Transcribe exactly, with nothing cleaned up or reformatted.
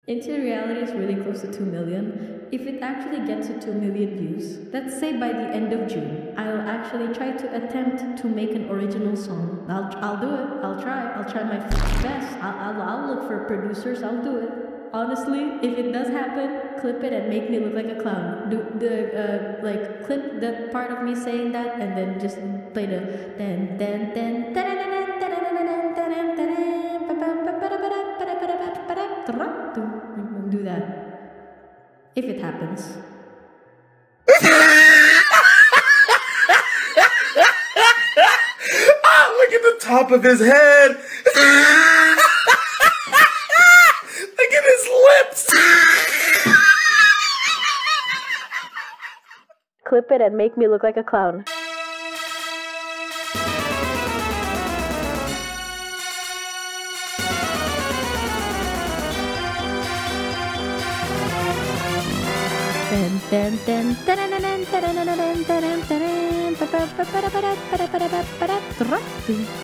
Into reality is really close to two million. If it actually gets to two million views, let's say by the end of June, I'll actually try to attempt to make an original song. I'll, I'll do it. I'll try. I'll try my best. I'll, I'll, I'll look for producers. I'll do it. Honestly, if it does happen, clip it and make me look like a clown. Do the uh, like clip the part of me saying that and then just play the then then then do that. If it happens. Ah, look at the top of his head. Look at his lips. Clip it and make me look like a clown. Then then then